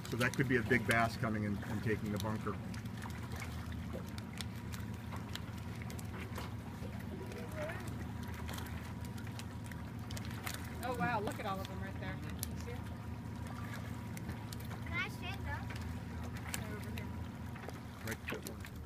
So that could be a big bass coming in and taking the bunker. Oh wow, look at all of them right there. Can you see it? Can I shake them? They're over here. Right.